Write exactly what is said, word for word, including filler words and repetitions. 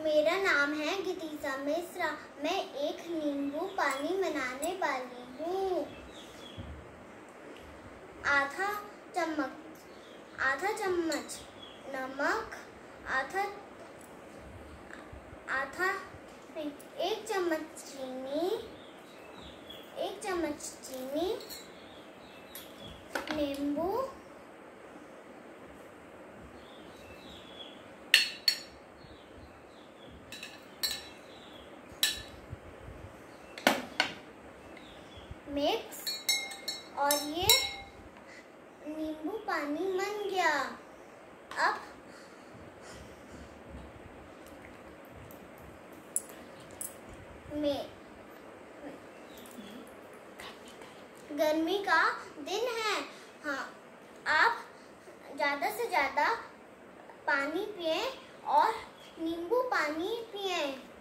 मेरा नाम है गीतिका मिश्रा। मैं एक नींबू पानी बनाने वाली हूँ। आधा चम्मच आधा चम्मच नमक, आधा आधा एक चम्मच चीनी, एक चम्मच चीनी, नींबू, मिक्स, और ये नींबू पानी बन गया। अब में गर्मी का दिन है। हाँ, आप ज़्यादा से ज़्यादा पानी पिएं और नींबू पानी पिएं।